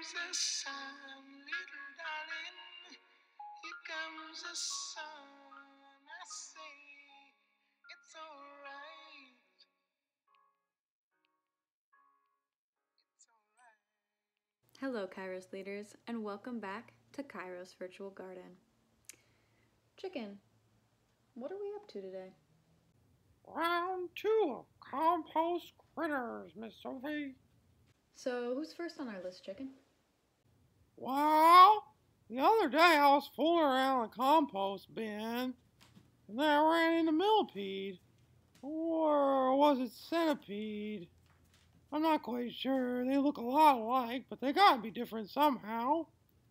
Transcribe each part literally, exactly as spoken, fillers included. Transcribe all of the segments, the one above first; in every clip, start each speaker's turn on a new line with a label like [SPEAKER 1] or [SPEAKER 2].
[SPEAKER 1] comes the sun, little darling. Here comes the sun. I say it's alright. It's alright.
[SPEAKER 2] Hello, Kairos leaders, and welcome back to Kairos Virtual Garden. Chicken, what are we up to today?
[SPEAKER 3] Round two of compost critters, Miss Sophie.
[SPEAKER 2] So, who's first on our list, Chicken?
[SPEAKER 3] Well, the other day I was fooling around the compost bin, and then I ran into millipede. Or was it centipede? I'm not quite sure. They look a lot alike, but they gotta be different somehow.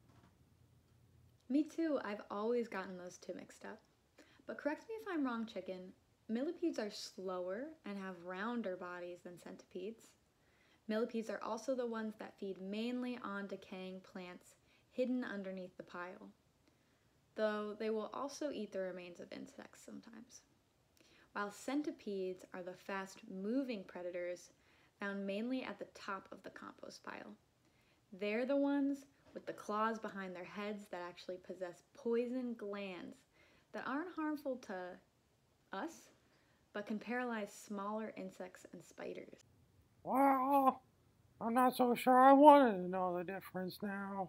[SPEAKER 2] Me too, I've always gotten those two mixed up. But correct me if I'm wrong, Chicken. Millipedes are slower and have rounder bodies than centipedes. Millipedes are also the ones that feed mainly on decaying plants hidden underneath the pile, though they will also eat the remains of insects sometimes. While centipedes are the fast-moving predators found mainly at the top of the compost pile. They're the ones with the claws behind their heads that actually possess poison glands that aren't harmful to us, but can paralyze smaller insects and spiders.
[SPEAKER 3] Well, I'm not so sure I wanted to know the difference now.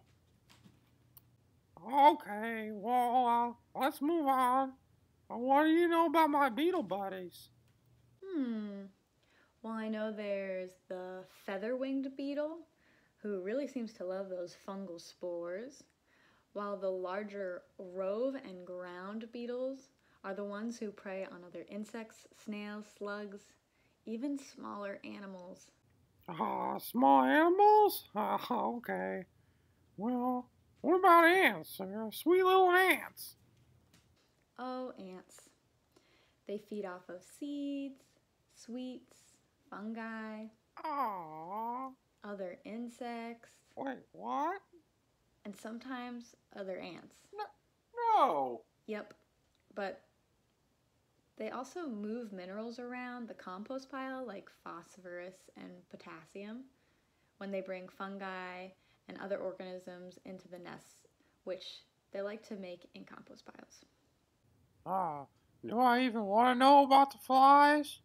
[SPEAKER 3] Okay, well, uh, let's move on. Uh, What do you know about my beetle buddies?
[SPEAKER 2] Hmm. Well, I know there's the feather-winged beetle, who really seems to love those fungal spores, while the larger rove and ground beetles are the ones who prey on other insects, snails, slugs, even smaller animals.
[SPEAKER 3] Ah, small animals? Ah, okay. Well, what about ants? Uh, sweet little ants.
[SPEAKER 2] Oh, ants. They feed off of seeds, sweets, fungi,
[SPEAKER 3] Aw,
[SPEAKER 2] other insects,
[SPEAKER 3] wait, what?
[SPEAKER 2] and sometimes other ants.
[SPEAKER 3] No.
[SPEAKER 2] Yep, but they also move minerals around the compost pile like phosphorus and potassium when they bring fungi and other organisms into the nests, which they like to make in compost piles.
[SPEAKER 3] Ah, do I even want to know about the flies?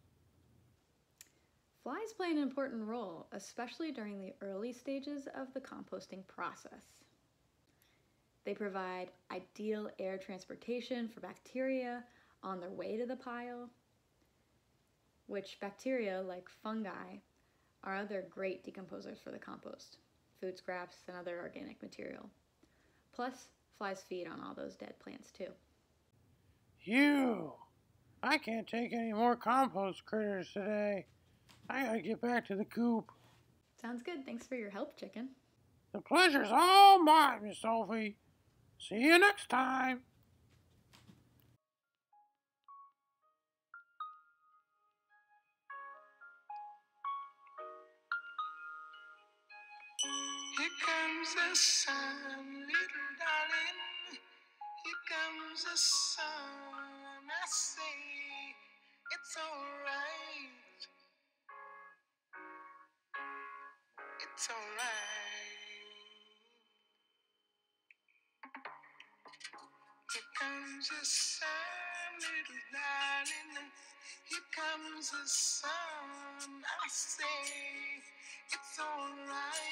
[SPEAKER 2] Flies play an important role, especially during the early stages of the composting process. They provide ideal air transportation for bacteria on their way to the pile, which bacteria, like fungi, are other great decomposers for the compost, food scraps, and other organic material. Plus, flies feed on all those dead plants too.
[SPEAKER 3] Phew. I can't take any more compost critters today. I gotta get back to the coop.
[SPEAKER 2] Sounds good. Thanks for your help, Chicken.
[SPEAKER 3] The pleasure's all mine, Miss Sophie. See you next time.
[SPEAKER 1] Here comes the sun, little darling. Here comes the sun. I say it's alright. It's alright. Here comes the sun, little darling. Here comes the sun. I say it's alright.